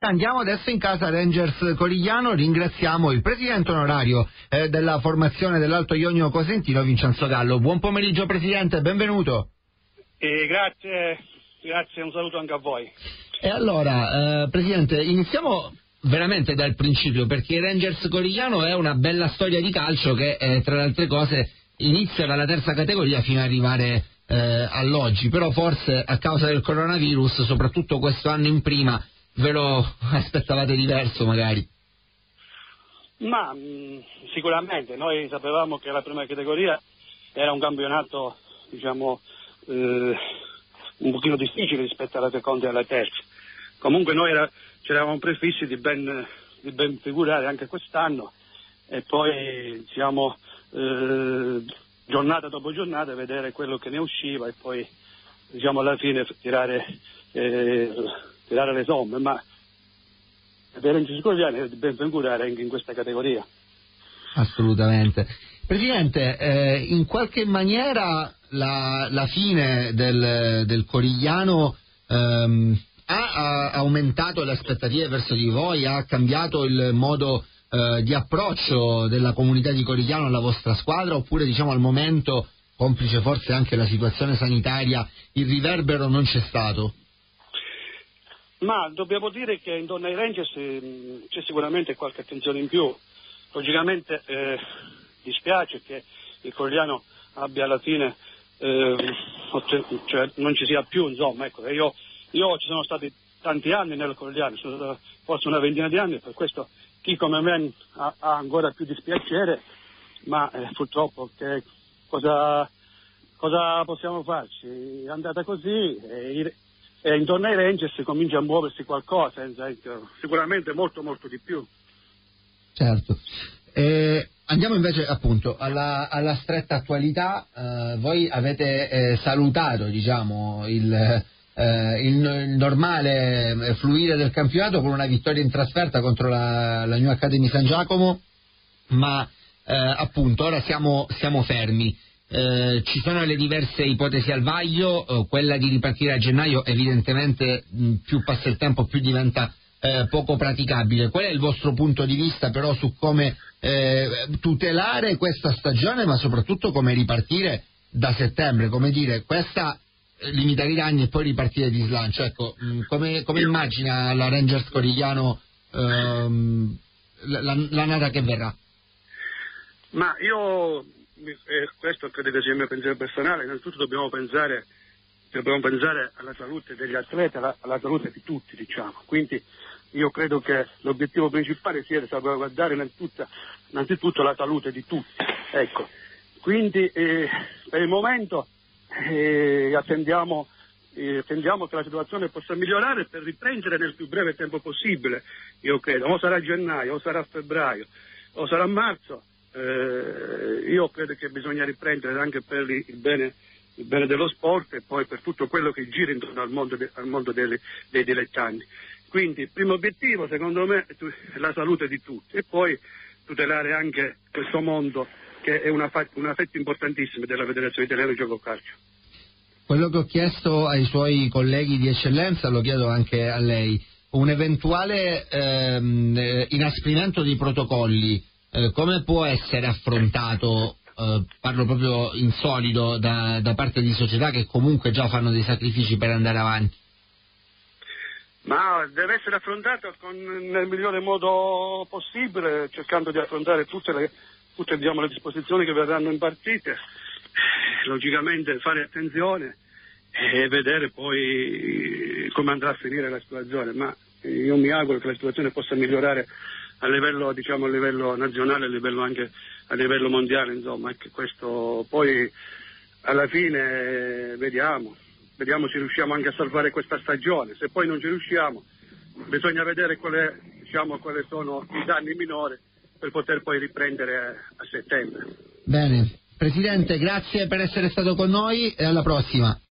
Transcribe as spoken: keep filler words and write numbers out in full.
Andiamo adesso in casa Rangers Corigliano, ringraziamo il presidente onorario eh, della formazione dell'Alto Ionio Cosentino, Vincenzo Gallo. Buon pomeriggio Presidente, benvenuto. Eh, grazie, grazie, un saluto anche a voi. E allora, eh, Presidente, iniziamo veramente dal principio, perché Rangers Corigliano è una bella storia di calcio che eh, tra le altre cose inizia dalla terza categoria fino ad arrivare eh, all'oggi, però forse a causa del coronavirus, soprattutto questo anno in prima, ve lo aspettavate diverso magari? Ma mh, sicuramente noi sapevamo che la prima categoria era un campionato, diciamo, eh, un pochino difficile rispetto alla seconda e alla terza. Comunque noi era, ci eravamo prefissi di ben, di ben figurare anche quest'anno e poi diciamo eh, giornata dopo giornata vedere quello che ne usciva e poi diciamo alla fine tirare eh, tirare le somme, ma per Rangers Corigliano è di ben figurare anche in questa categoria. Assolutamente. Presidente, eh, in qualche maniera la, la fine del, del Corigliano ehm, ha, ha aumentato le aspettative verso di voi, ha cambiato il modo eh, di approccio della comunità di Corigliano alla vostra squadra, oppure diciamo al momento, complice forse anche la situazione sanitaria, il riverbero non c'è stato? Ma dobbiamo dire che intorno ai Rangers eh, c'è sicuramente qualche attenzione in più. Logicamente eh, dispiace che il Corigliano abbia alla fine eh, cioè non ci sia più, insomma, ecco, io, io ci sono stati tanti anni nel Corigliano, sono stato forse una ventina di anni, per questo chi come me ha, ha ancora più dispiacere, ma eh, purtroppo che cosa, cosa possiamo farci? È andata così e, e intorno ai Rangers comincia a muoversi qualcosa, sicuramente molto molto di più. Certo. Eh, andiamo invece appunto alla, alla stretta attualità. Eh, voi avete eh, salutato diciamo il, eh, il, il normale fluire del campionato con una vittoria in trasferta contro la, la New Academy San Giacomo, ma eh, appunto ora siamo, siamo fermi. Eh, ci sono le diverse ipotesi al vaglio, eh, quella di ripartire a gennaio evidentemente mh, più passa il tempo più diventa eh, poco praticabile. Qual è il vostro punto di vista però su come eh, tutelare questa stagione, ma soprattutto come ripartire da settembre, come dire questa eh, limitare i danni e poi ripartire di slancio? Ecco, mh, come, come immagina la Rangers Corigliano ehm, l'annata che verrà? Ma io Eh, questo credo che sia il mio pensiero personale. Innanzitutto dobbiamo pensare dobbiamo pensare alla salute degli atleti, alla, alla salute di tutti, diciamo. Quindi io credo che l'obiettivo principale sia di salvaguardare innanzitutto, innanzitutto la salute di tutti, ecco. Quindi eh, per il momento eh, attendiamo, eh, attendiamo che la situazione possa migliorare per riprendere nel più breve tempo possibile, io credo, o sarà gennaio, o sarà febbraio, o sarà marzo. Eh, io credo che bisogna riprendere anche per il bene, il bene dello sport e poi per tutto quello che gira intorno al mondo, de, al mondo dei, dei dilettanti. Quindi il primo obiettivo secondo me è la salute di tutti e poi tutelare anche questo mondo che è una, una fetta importantissima della Federazione Italiana di Gioco Calcio. Quello che ho chiesto ai suoi colleghi di eccellenza lo chiedo anche a lei: un eventuale ehm, inasprimento dei protocolli Eh, come può essere affrontato, eh, parlo proprio in solido, da, da parte di società che comunque già fanno dei sacrifici per andare avanti? Ma deve essere affrontato con, nel migliore modo possibile, cercando di affrontare tutte le, tutte, diciamo, le disposizioni che verranno impartite, logicamente fare attenzione e vedere poi come andrà a finire la situazione, ma io mi auguro che la situazione possa migliorare a livello, diciamo, a livello nazionale, a livello anche a livello mondiale, insomma, e che questo poi alla fine vediamo, vediamo se riusciamo anche a salvare questa stagione. Se poi non ci riusciamo, bisogna vedere quale, diciamo, quali sono i danni minori per poter poi riprendere a settembre. Bene, Presidente, grazie per essere stato con noi e alla prossima.